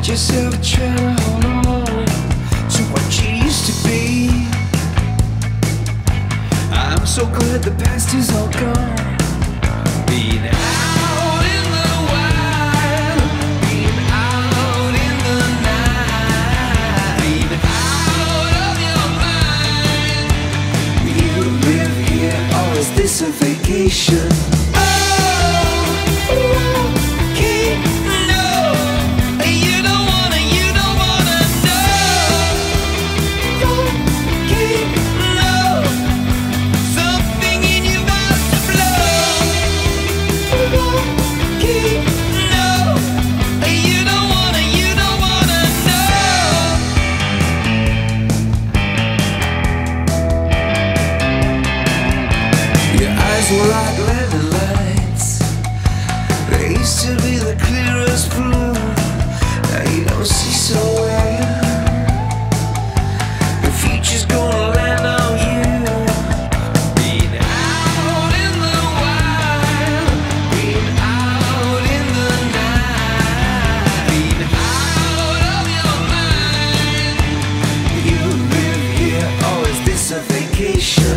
yourself trying to hold on to what you used to be. I'm so glad the past is all gone. Being out in the wild, being out in the night, being out of your mind. You live here, or is this a vacation? Were like lemon lights. They used to be the clearest blue. Now you don't see so well. The future's gonna land on you. Being out in the wild, being out in the night, being out of your mind. You live here, or is this a vacation?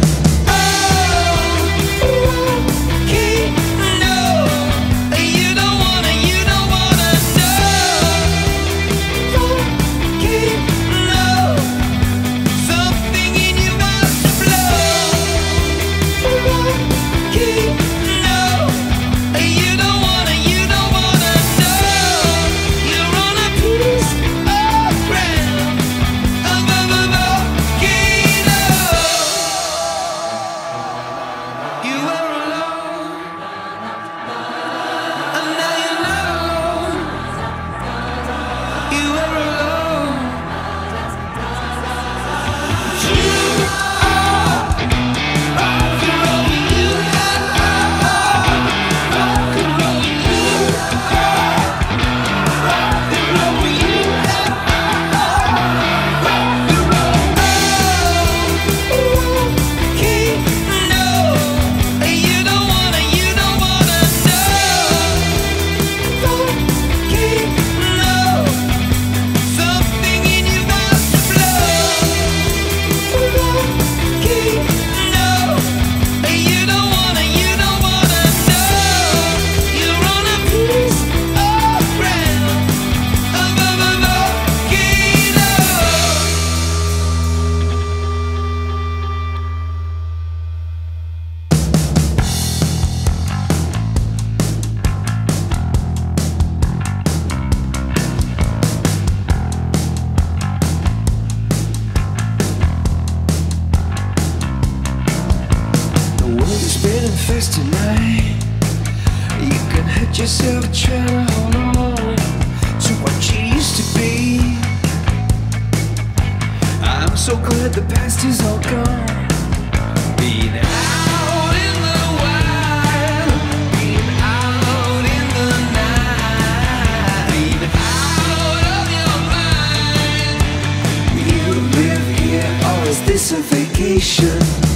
Fast tonight, you can hurt yourself trying to hold on to what you used to be. I'm so glad the past is all gone. Being out in the wild, being out in the night, being out of your mind. You live here, or is this a vacation?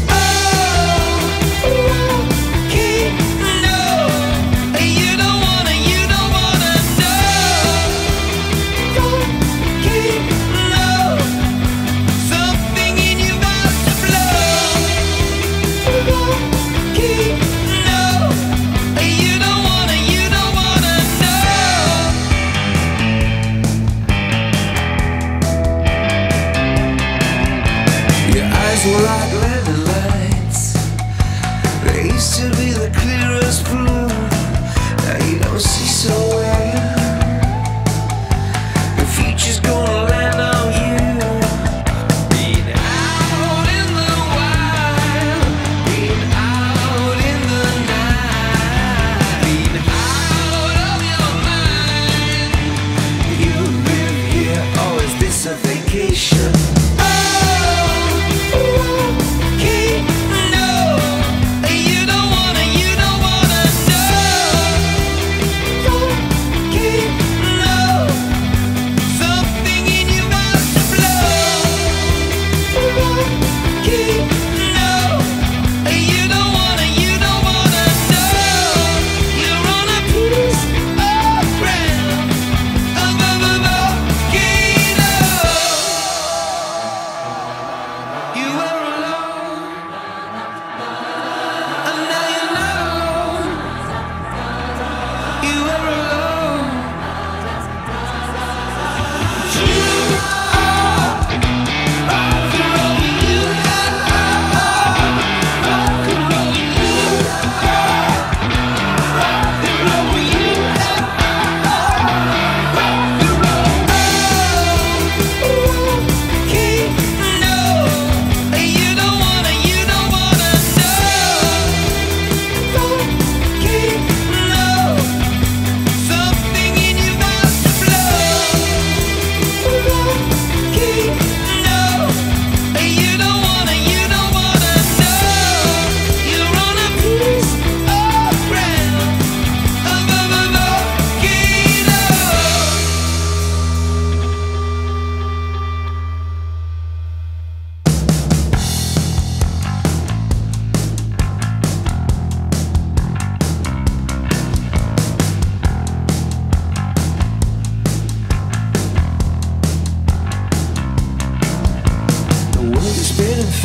Were like lemon lights. They used to be the clearest blue. Now you don't see so well. The future's gonna land on you. Being out in the wild, being out in the night, being out of your mind. You live here, or is this a vacation?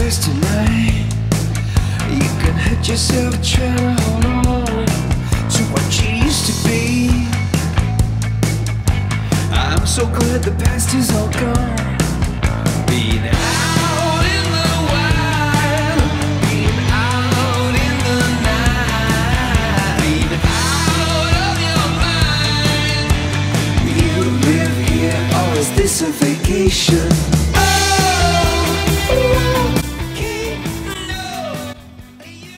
rest tonight. You can hurt yourself trying to hold on to what you used to be. I'm so glad the past is all gone. Being out in the wild, being out in the night, being out of your mind. Will you live here or is this a vacation?